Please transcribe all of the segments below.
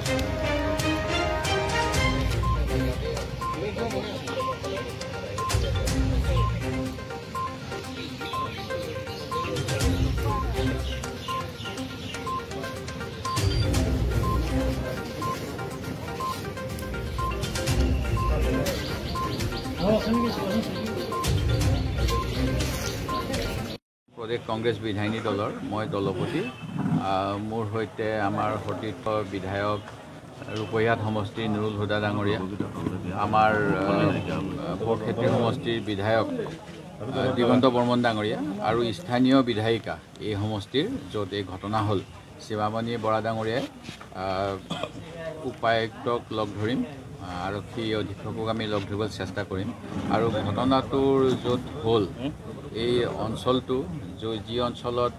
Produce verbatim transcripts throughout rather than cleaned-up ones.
प्रदेश कांग्रेस विधायिनी दलर मैं दलपति मोर सहित आमार सतीर्थ विधायक रूपहियात समष्टि नुरुल हुदा डांगरिया आमार बरखेत्री समष्टिर विधायक दिगंत बर्मन डांगरिया और स्थानीय विधायिका ये समष्टिर जत एक घटना हल शिवामणि बरा डांगरिया उपायुक्तक लग धरिम आरक्षी अधीक्षকক आमी लग धरिबल चेष्टा करिम और घटनाटोर जत हल এই অঞ্চলটো যি অঞ্চলত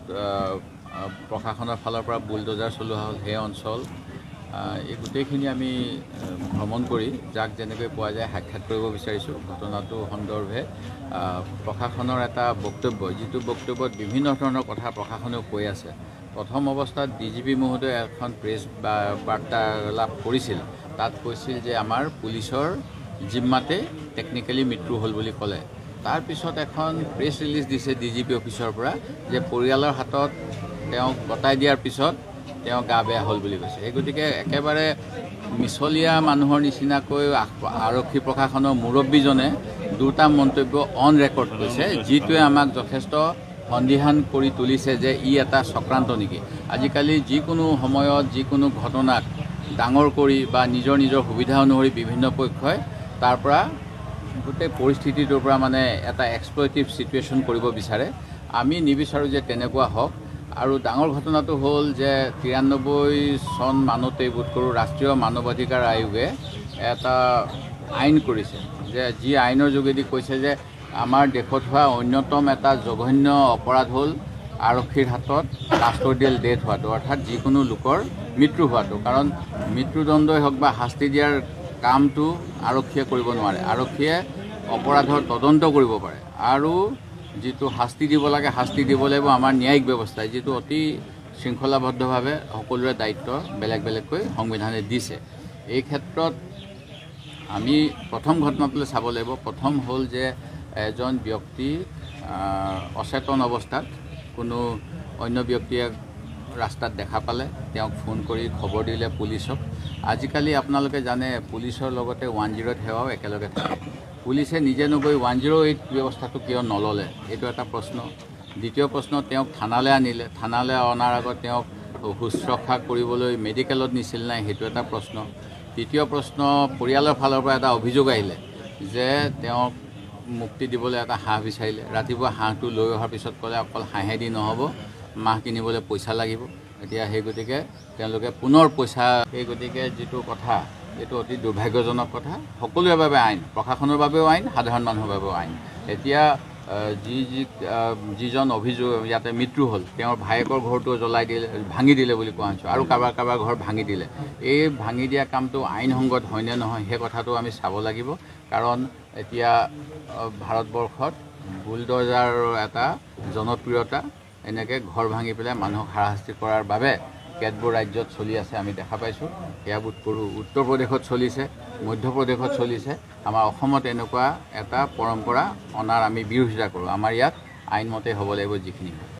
প্ৰশাসনৰ ফালৰ পৰা বুলডোজাৰ চলোৱা হ'ল সেই অঞ্চল এই গোটেইখিনি আমি ভ্ৰমণ কৰি যাক যেনেকৈ পোৱা যায় সাক্ষাৎ কৰিব বিচাৰিছোঁ ঘটনাটো সন্দৰ্ভে প্ৰশাসনৰ এটা বক্তব্য যিটো বক্তব্যত বিভিন্ন ধৰণৰ কথা প্ৰশাসনেও কৈ আছে প্ৰথম অৱস্থাত ডিজিপি মহোদয়ে এখন প্ৰেছ বাৰ্তালাপ কৰিছিল তাত কৈছিল যে আমাৰ পুলিচৰ জিম্মাতে টেকনিক্যালি মৃত্যু হ'ল বুলি ক'লে तार पिছত এখন প্ৰেছ ৰিলিজ দিছে ডিজিপি অফিচৰ পৰা যে পৰিয়ালৰ হাতত তেওঁ গতাই দিয়াৰ পিছত তেওঁ গা বেয়া হ'ল বুলি কৈছে এই গতিকে একেবাৰে মিছলিয়া মানুহৰ নিচিনাকৈ আৰক্ষী প্ৰশাসনৰ মুৰব্বীজনে দুটা মন্তব্য অন ৰেকৰ্ড কৰিছে যিটোৱে আমাক যথেষ্ট সন্দিহান কৰি তুলিছে যে ই এটা চক্ৰান্ত নেকি আজিকালি যিকোনো সময়ত যিকোনো ঘটনাক ডাঙৰ কৰি বা নিজৰ নিজৰ সুবিধা অনুসৰি বিভিন্ন পক্ষই তাৰ পৰা গোটেই পৰিস্থিতিটোৰ পৰা মানে এটা এক্সপ্লয়টিভ সিচুৱেশ্যন কৰিব বিচাৰে আমি নিবিচাৰো যে তেনেকুৱা হওক আৰু ডাঙৰ ঘটনাটো হ'ল যে তিৰানব্বৈ চন মানতে বোধ কৰোঁ ৰাষ্ট্ৰীয় মানৱ অধিকাৰ আয়োগে এটা আইন কৰিছে যে যি আইনৰ যোগেদি কৈছে যে আমাৰ দেশত হোৱা অন্যতম এটা জঘন্য অপৰাধ হ'ল আৰক্ষীৰ হাতত কাষ্টডিয়েল ডেথ হোৱাটো অৰ্থাৎ যিকোনো লোকৰ মৃত্যু হোৱাটো কাৰণ মৃত্যুদণ্ডই হওক বা শাস্তি দিয়াৰ কামটো আৰক্ষীয়ে কৰিব নোৱাৰে আৰক্ষীয়ে অপৰাধৰ তদন্ত কৰিব পাৰে আৰু যেটো শাস্তি দিব লাগে শাস্তি দিব লাগিব আমাৰ ন্যায়িক ব্যৱস্থা যেটো অতি শৃংখলাবদ্ধভাৱে সকলোৰে দায়িত্ব বেলেগ বেলেগকৈ সংবিধানে দিছে এই ক্ষেত্ৰত আমি প্ৰথম ঘটনাটোলৈ চাব লাগিব প্ৰথম হ'ল যে এজন ব্যক্তি অচেতন অৱস্থাত কোনো অন্য ব্যক্তিয়ে ৰাস্তাত দেখা পালে তেওঁক ফোন কৰি খবৰ দিলে পুলিচক আজিকালি আপোনালোকে জানে পুলিচৰ লগতে ওৱান জিৰ' এইট সেৱাও একেলগে থাকে পুলিচে নিজে নগৈ ওৱান জিৰ' এইট ব্যৱস্থাটো কিয় নললে এইটো এটা প্ৰশ্ন দ্বিতীয় প্ৰশ্ন তেওঁক থানালৈ আনিলে থানালৈ অনাৰ আগত তেওঁক শুশ্ৰূষা কৰিবলৈ মেডিকেলত নিছিল নাই সেইটো এটা প্ৰশ্ন তৃতীয় প্ৰশ্ন পৰিয়ালৰ ফালৰ পৰা এটা অভিযোগ আহিলে যে তেওঁক মুক্তি দিবলৈ এটা হাঁহ বিচাৰিলে ৰাতিপুৱা হাঁহটো লৈ অহাৰ পিছত ক'লে অকল হাঁহেদি নহ'ব মাহ কিনিবলৈ পইচা লাগিব এতিয়া সেই গতিকে তেওঁলোকে পুনৰ পইচা এই গতিকে যেটো কথা এটো অতি দুৰ্ভাগ্যজনক কথা সকলোৰে বাবে আইন প্ৰশাসনৰ বাবেও আইন সাধাৰণ মানুহৰ বাবেও আইন এতিয়া যি যি যিজন অভিযোগ ইয়াতে মৃত্যু হ'ল তেওঁৰ ভাইকৰ ঘৰটো জ্বলাই দিলে ভাঙি দিলে বুলি কোৱা হৈছে আৰু কাৰোবাৰ কাৰোবাৰ ঘৰ ভাঙি দিলে এই ভাঙি দিয়া কামটো আইনসংগত হয়নে নহয় সেই কথাটো আমি চাব লাগিব কাৰণ এতিয়া ভাৰতবৰ্ষত বুলডোজাৰৰ এটা জনপ্ৰিয়তা এনেকৈ ঘৰ ভাঙি পেলাই মানুহক হাৰাশাস্তি কৰাৰ বাবে কেতবোৰ ৰাজ্যত চলি আছে আমি দেখা পাইছোঁ সেয়া বোধ কৰোঁ উত্তৰ প্ৰদেশত চলিছে মধ্যপ্ৰদেশত চলিছে আমাৰ অসমত এনেকুৱা এটা পৰম্পৰা অনাৰ আমি বিৰোধিতা কৰোঁ আমাৰ ইয়াত আইনমতে হ'ব লাগিব যিখিনি